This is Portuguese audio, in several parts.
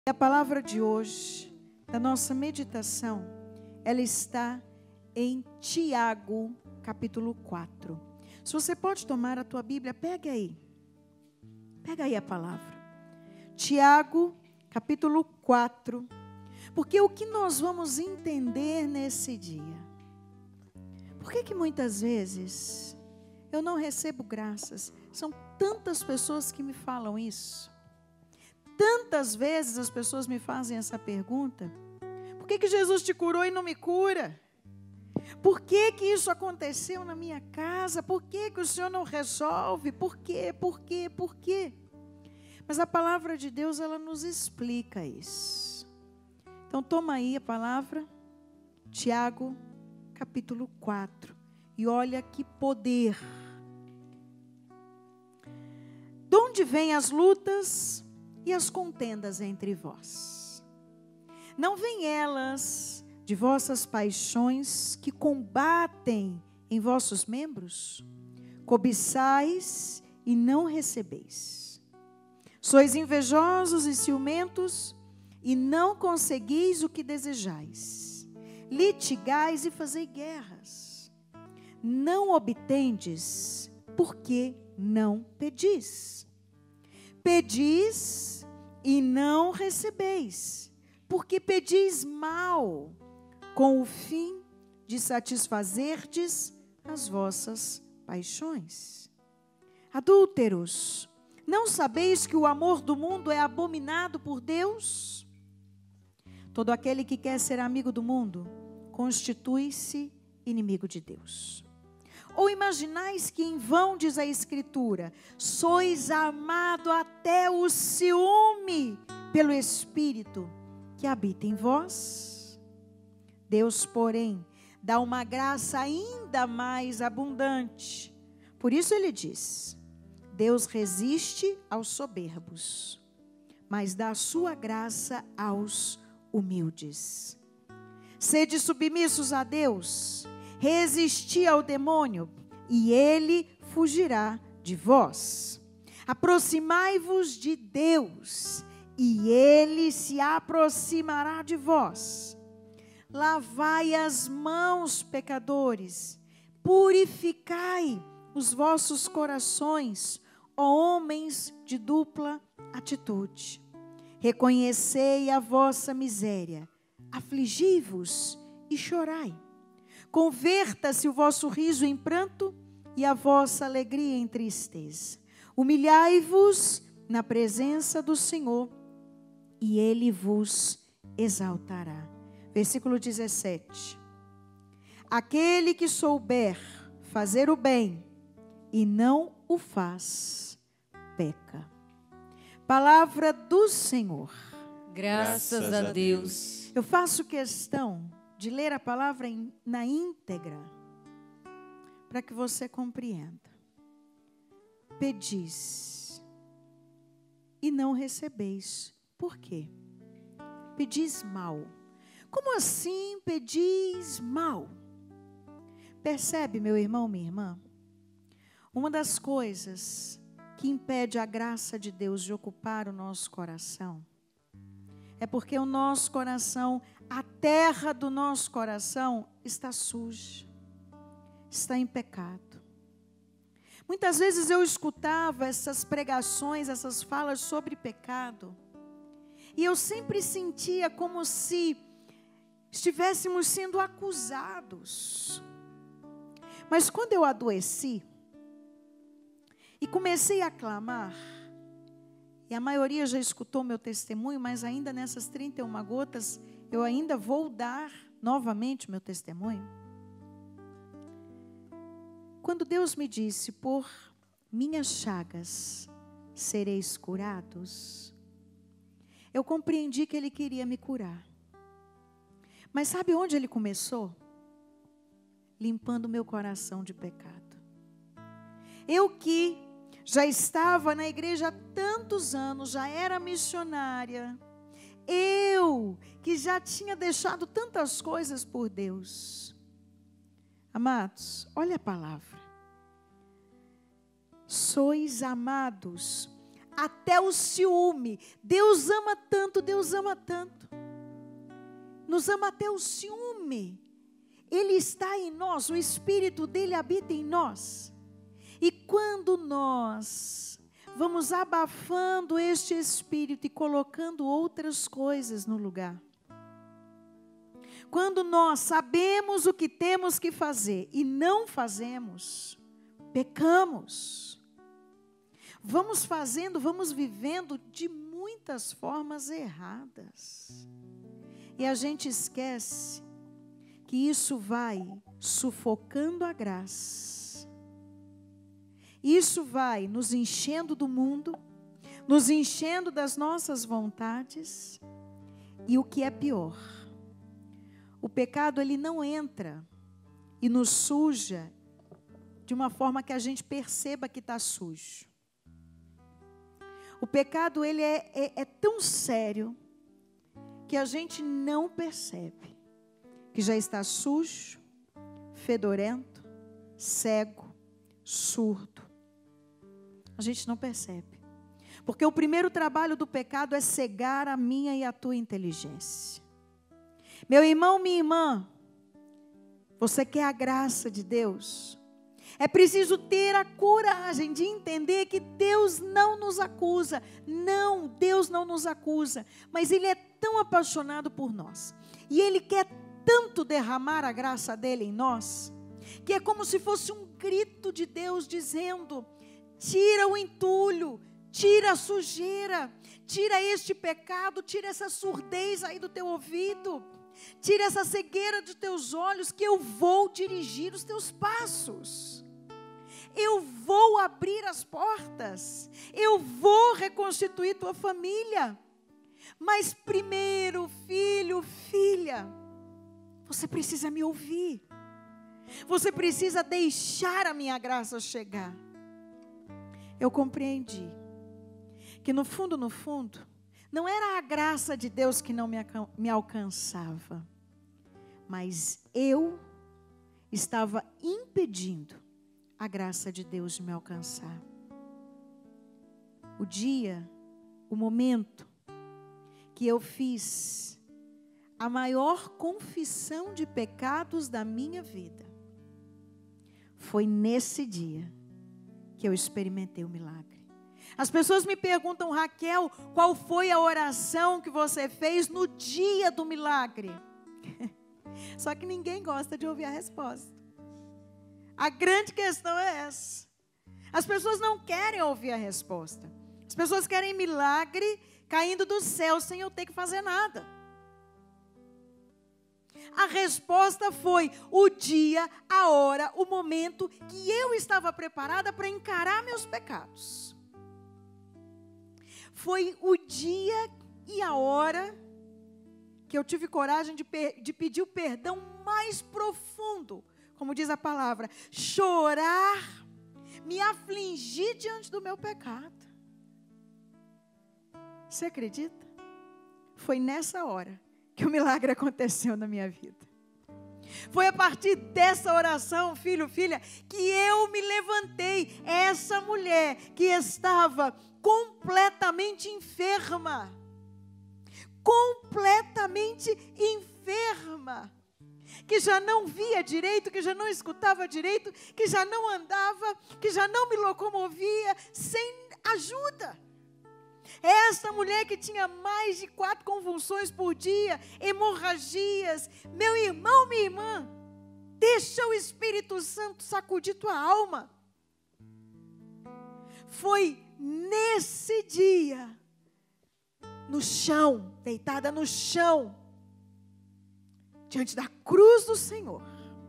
A palavra de hoje, da nossa meditação, ela está em Tiago, capítulo 4. Se você pode tomar a tua Bíblia, pega aí a palavra. Tiago, capítulo 4. Porque o que nós vamos entender nesse dia? Por que muitas vezes eu não recebo graças? São tantas pessoas que me falam isso. Tantas vezes as pessoas me fazem essa pergunta: por que Jesus te curou e não me cura? Por que isso aconteceu na minha casa? Por que o Senhor não resolve? Por quê? Mas a palavra de Deus, ela nos explica isso. Então toma aí a palavra, Tiago, capítulo 4. E olha que poder. De onde vêm as lutas e as contendas entre vós? Não vêm elas de vossas paixões que combatem em vossos membros? Cobiçais e não recebeis. Sois invejosos e ciumentos e não conseguis o que desejais. Litigais e fazei guerras. Não obtendes, porque não pedis. Pedis e não recebeis, porque pedis mal, com o fim de satisfazerdes as vossas paixões. Adúlteros, não sabeis que o amor do mundo é abominado por Deus? Todo aquele que quer ser amigo do mundo, constitui-se inimigo de Deus. Ou imaginais que em vão diz a Escritura: sois amado até o ciúme pelo Espírito que habita em vós? Deus, porém, dá uma graça ainda mais abundante. Por isso ele diz: Deus resiste aos soberbos, mas dá a sua graça aos humildes. Sede submissos a Deus, resisti ao demônio, e ele fugirá de vós. Aproximai-vos de Deus, e ele se aproximará de vós. Lavai as mãos, pecadores, purificai os vossos corações, ó homens de dupla atitude. Reconhecei a vossa miséria, afligi-vos e chorai. Converta-se o vosso riso em pranto e a vossa alegria em tristeza. Humilhai-vos na presença do Senhor e Ele vos exaltará. Versículo 17. Aquele que souber fazer o bem e não o faz, peca. Palavra do Senhor. Graças a Deus. Eu faço questão de ler a palavra na íntegra, para que você compreenda. Pedis e não recebeis. Por quê? Pedis mal. Como assim pedis mal? Percebe, meu irmão, minha irmã? Uma das coisas que impede a graça de Deus de ocupar o nosso coração é porque o nosso coração, a terra do nosso coração está suja, está em pecado. Muitas vezes eu escutava essas pregações, essas falas sobre pecado, e eu sempre sentia como se estivéssemos sendo acusados. Mas quando eu adoeci e comecei a clamar, e a maioria já escutou meu testemunho, mas ainda nessas 31 gotas, eu ainda vou dar novamente o meu testemunho. Quando Deus me disse: por minhas chagas sereis curados, eu compreendi que Ele queria me curar. Mas sabe onde Ele começou? Limpando meu coração de pecado. Eu que já estava na igreja há tantos anos, já era missionária. Eu que já tinha deixado tantas coisas por Deus. Amados, olha a palavra. Sois amados até o ciúme. Deus ama tanto, Deus ama tanto. Nos ama até o ciúme. Ele está em nós, o Espírito dele habita em nós. E quando nós vamos abafando este Espírito e colocando outras coisas no lugar, quando nós sabemos o que temos que fazer e não fazemos, pecamos. Vamos fazendo, vamos vivendo de muitas formas erradas. E a gente esquece que isso vai sufocando a graça. Isso vai nos enchendo do mundo, nos enchendo das nossas vontades. E o que é pior, o pecado ele não entra e nos suja de uma forma que a gente perceba que está sujo. O pecado ele é tão sério que a gente não percebe que já está sujo, fedorento, cego, surdo. A gente não percebe. Porque o primeiro trabalho do pecado é cegar a minha e a tua inteligência. Meu irmão, minha irmã, você quer a graça de Deus? É preciso ter a coragem de entender que Deus não nos acusa. Não, Deus não nos acusa. Mas Ele é tão apaixonado por nós. E Ele quer tanto derramar a graça dEle em nós, que é como se fosse um grito de Deus dizendo: tira o entulho, tira a sujeira, tira este pecado, tira essa surdez aí do teu ouvido, tira essa cegueira dos teus olhos, que eu vou dirigir os teus passos. Eu vou abrir as portas, eu vou reconstituir tua família. Mas primeiro, filho, filha, você precisa me ouvir. Você precisa deixar a minha graça chegar. Eu compreendi que no fundo, não era a graça de Deus que não me alcançava, mas eu estava impedindo a graça de Deus de me alcançar. O dia, o momento que eu fiz a maior confissão de pecados da minha vida, foi nesse dia que eu experimentei o milagre. As pessoas me perguntam: Raquel, qual foi a oração que você fez no dia do milagre? Só que ninguém gosta de ouvir a resposta. A grande questão é essa. As pessoas não querem ouvir a resposta. As pessoas querem milagre caindo do céu sem eu ter que fazer nada. A resposta foi o dia, a hora, o momento que eu estava preparada para encarar meus pecados. Foi o dia e a hora que eu tive coragem de pedir o perdão mais profundo, como diz a palavra, chorar, me afligir diante do meu pecado. Você acredita? Foi nessa hora que o milagre aconteceu na minha vida. Foi a partir dessa oração, filho, filha, que eu me levantei. Essa mulher que estava completamente enferma, que já não via direito, que já não escutava direito, que já não andava, que já não me locomovia, sem ajuda. Essa mulher que tinha mais de 4 convulsões por dia, hemorragias. Meu irmão, minha irmã, deixa o Espírito Santo sacudir tua alma. Foi nesse dia, no chão, deitada no chão, diante da cruz do Senhor,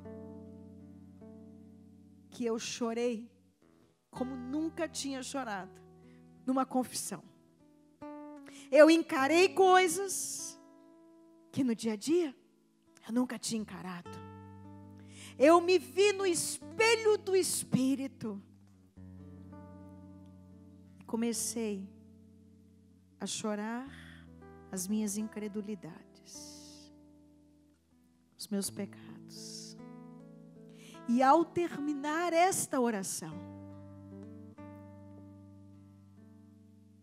que eu chorei como nunca tinha chorado numa confissão. Eu encarei coisas que no dia a dia eu nunca tinha encarado. Eu me vi no espelho do Espírito. Comecei a chorar as minhas incredulidades, os meus pecados. E ao terminar esta oração,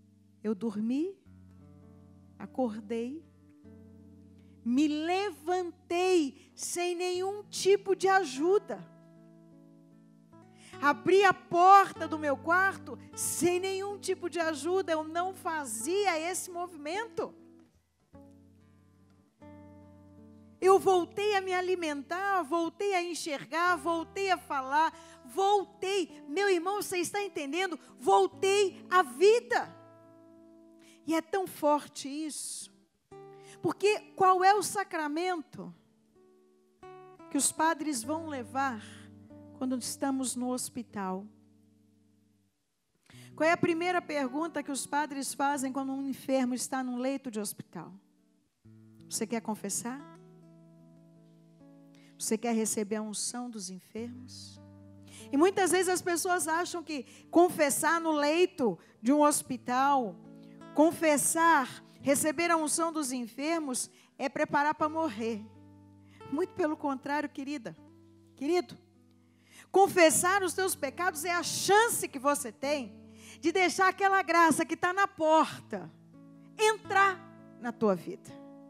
Eu dormi, acordei, me levantei sem nenhum tipo de ajuda. Abri a porta do meu quarto sem nenhum tipo de ajuda. Eu não fazia esse movimento. Eu voltei a me alimentar, voltei a enxergar, voltei a falar, voltei. Meu irmão, você está entendendo? Voltei à vida. E é tão forte isso. Porque qual é o sacramento que os padres vão levar quando estamos no hospital? Qual é a primeira pergunta que os padres fazem quando um enfermo está num leito de hospital? Você quer confessar? Você quer receber a unção dos enfermos? E muitas vezes as pessoas acham que confessar no leito de um hospital, confessar, receber a unção dos enfermos, é preparar para morrer. Muito pelo contrário, querido. Confessar os teus pecados é a chance que você tem de deixar aquela graça que está na porta entrar na tua vida.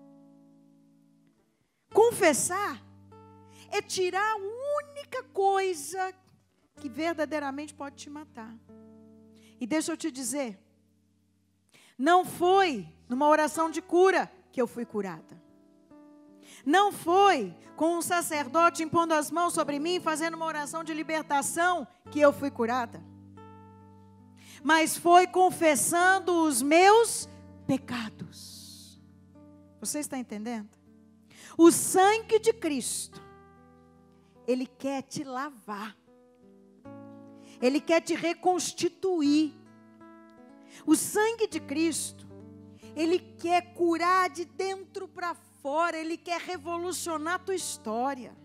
Confessar é tirar a única coisa que verdadeiramente pode te matar. E deixa eu te dizer, não foi numa oração de cura que eu fui curada. Não foi com um sacerdote impondo as mãos sobre mim, fazendo uma oração de libertação, que eu fui curada. Mas foi confessando os meus pecados. Você está entendendo? O sangue de Cristo, Ele quer te lavar. Ele quer te reconstituir. O sangue de Cristo, Ele quer curar de dentro para fora. Ele quer revolucionar a tua história.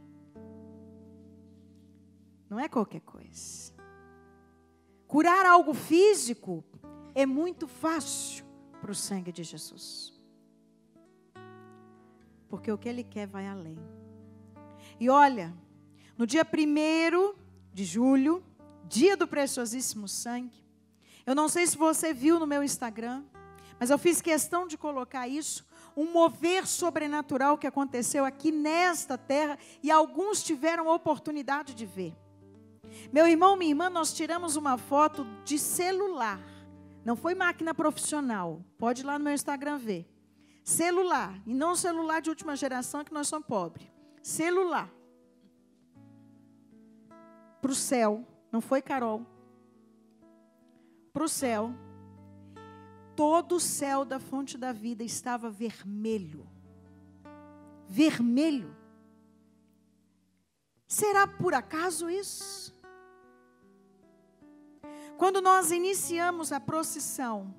Não é qualquer coisa. Curar algo físico é muito fácil para o sangue de Jesus. Porque o que Ele quer vai além. E olha, no dia 1º de julho, dia do preciosíssimo sangue, eu não sei se você viu no meu Instagram, mas eu fiz questão de colocar isso, um mover sobrenatural que aconteceu aqui nesta terra, e alguns tiveram a oportunidade de ver. Meu irmão, minha irmã, nós tiramos uma foto de celular, não foi máquina profissional, pode ir lá no meu Instagram ver. Celular, e não celular de última geração, que nós somos pobres. Celular. Para o céu, não foi Carol. Para o céu. Todo o céu da fonte da vida estava vermelho. Vermelho. Será por acaso isso? Quando nós iniciamos a procissão,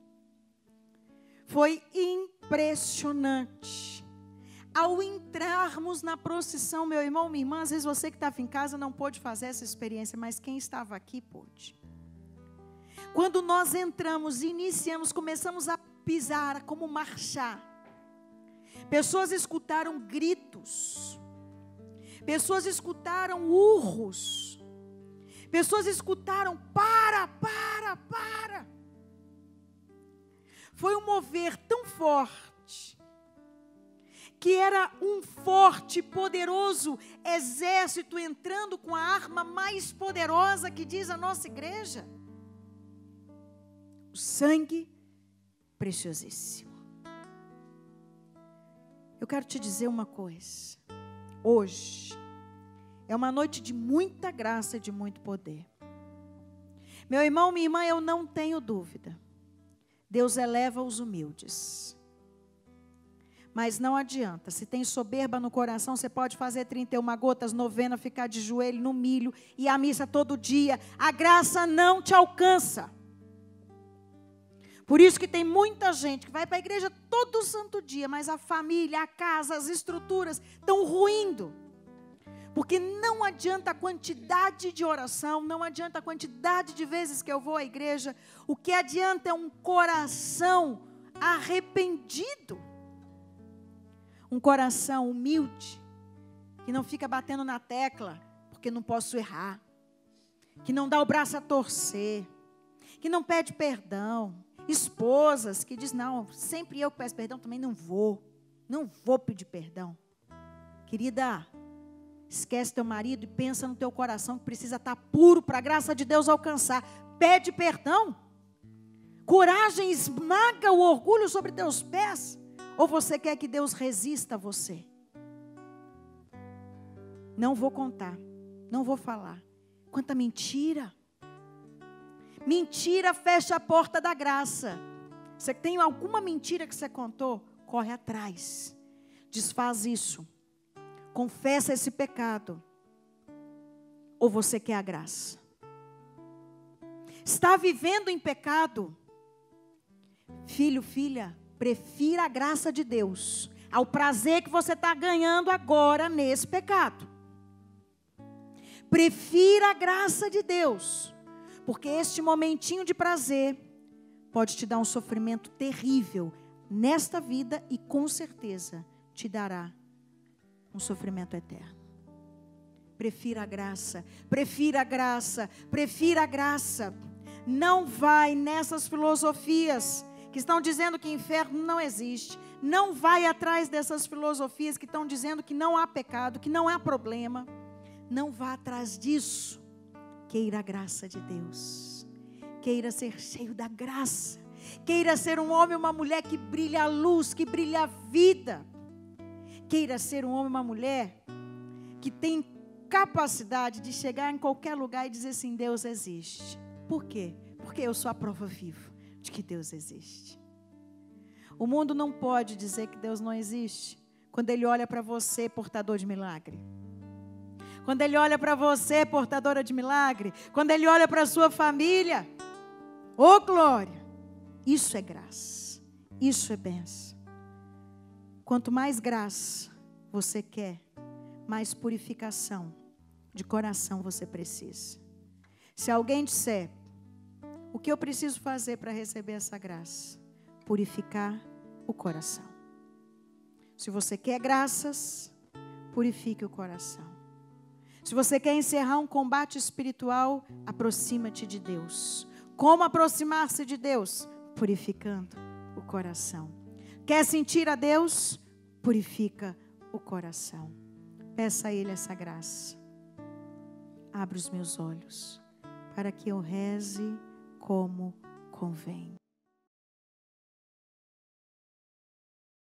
foi impressionante. Ao entrarmos na procissão, meu irmão, minha irmã, às vezes você que estava em casa não pôde fazer essa experiência, mas quem estava aqui pôde. Quando nós entramos, iniciamos, começamos a pisar, como marchar. Pessoas escutaram gritos. Pessoas escutaram urros. Pessoas escutaram para. Foi um mover tão forte, que era um forte, poderoso exército entrando com a arma mais poderosa que diz a nossa igreja. O sangue preciosíssimo. Eu quero te dizer uma coisa. Hoje é uma noite de muita graça e de muito poder. Meu irmão, minha irmã, eu não tenho dúvida. Deus eleva os humildes. Mas não adianta, se tem soberba no coração, você pode fazer 31 gotas, novena, ficar de joelho no milho, e a missa todo dia, a graça não te alcança. Por isso que tem muita gente que vai para a igreja todo santo dia, mas a família, a casa, as estruturas estão ruindo. Porque não adianta a quantidade de oração, não adianta a quantidade de vezes que eu vou à igreja, o que adianta é um coração arrependido. Um coração humilde, que não fica batendo na tecla, porque não posso errar. Que não dá o braço a torcer. Que não pede perdão. Esposas que dizem, não, sempre eu que peço perdão, também não vou pedir perdão. Querida, esquece teu marido e pensa no teu coração que precisa estar puro para a graça de Deus alcançar. Pede perdão. Coragem esmaga o orgulho sobre teus pés. Ou você quer que Deus resista a você? Não vou contar, não vou falar. Quanta mentira. Mentira fecha a porta da graça. Você tem alguma mentira que você contou? Corre atrás. Desfaz isso. Confessa esse pecado. Ou você quer a graça? Está vivendo em pecado? Filho, filha, prefira a graça de Deus ao prazer que você está ganhando agora nesse pecado. Prefira a graça de Deus, porque este momentinho de prazer pode te dar um sofrimento terrível nesta vida e com certeza te dará um sofrimento eterno. Prefira a graça, prefira a graça, prefira a graça. Não vai nessas filosofias que estão dizendo que inferno não existe. Não vai atrás dessas filosofias que estão dizendo que não há pecado, que não há problema. Não vá atrás disso. Queira a graça de Deus. Queira ser cheio da graça. Queira ser um homem ou uma mulher que brilha a luz, que brilha a vida. Queira ser um homem ou uma mulher que tem capacidade de chegar em qualquer lugar e dizer assim, Deus existe. Por quê? Porque eu sou a prova viva de que Deus existe. O mundo não pode dizer que Deus não existe quando ele olha para você, portador de milagre. Quando ele olha para você, portadora de milagre. Quando ele olha para a sua família. Oh, glória! Isso é graça. Isso é bênção. Quanto mais graça você quer, mais purificação de coração você precisa. Se alguém disser, o que eu preciso fazer para receber essa graça? Purificar o coração. Se você quer graças, purifique o coração. Se você quer encerrar um combate espiritual, aproxima-te de Deus. Como aproximar-se de Deus? Purificando o coração. Quer sentir a Deus? Purifica o coração. Peça a Ele essa graça. Abra os meus olhos para que eu reze como convém.